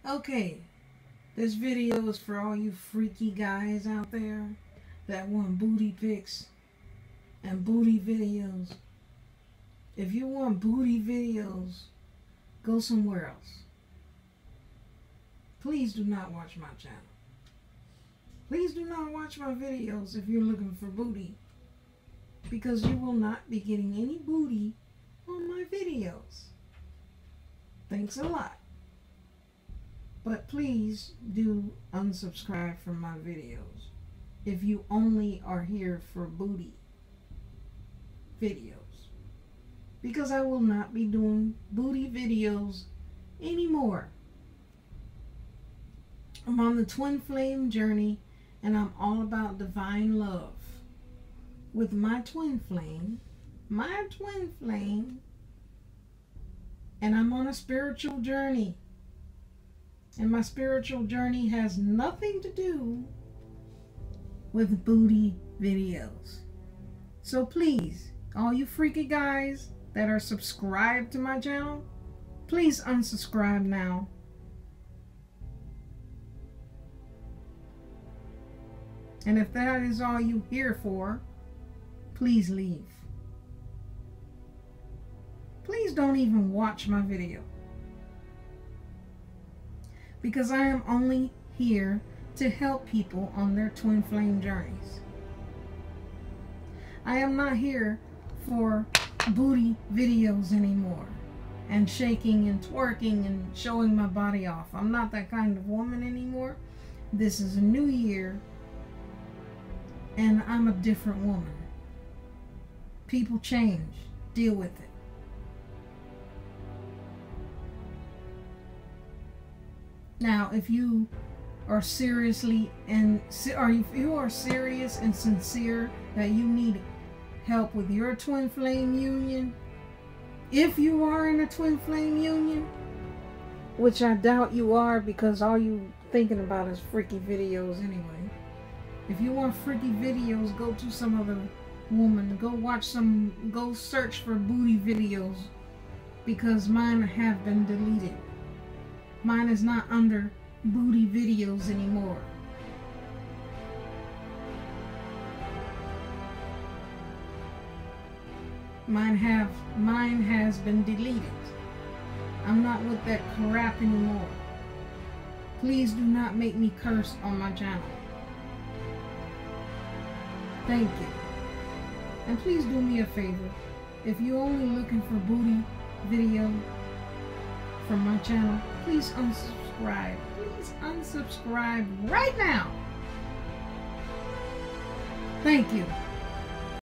Okay, this video is for all you freaky guys out there that want booty pics and booty videos. If you want booty videos, go somewhere else. Please do not watch my channel. Please do not watch my videos if you're looking for booty, because you will not be getting any booty on my videos. Thanks a lot. But please do unsubscribe from my videos if you only are here for booty videos, because I will not be doing booty videos anymore. I'm on the twin flame journey, and I'm all about divine love with my twin flame, and I'm on a spiritual journey. And my spiritual journey has nothing to do with booty videos. So please, all you freaky guys that are subscribed to my channel, please unsubscribe now. And if that is all you're here for, please leave. Please don't even watch my video, because I am only here to help people on their twin flame journeys. I am not here for booty videos anymore and shaking and twerking and showing my body off. I'm not that kind of woman anymore. This is a new year, and I'm a different woman. People change. Deal with it. Now, if you are serious and sincere that you need help with your twin flame union, if you are in a twin flame union, which I doubt you are, because all you thinking about is freaky videos anyway. If you want freaky videos, go to some other woman. Go search for booty videos, because mine have been deleted. Mine is not under booty videos anymore. Mine has been deleted. I'm not with that crap anymore. Please do not make me curse on my channel. Thank you. And please do me a favor. If you're only looking for booty video from my channel, please unsubscribe. Please unsubscribe right now. Thank you.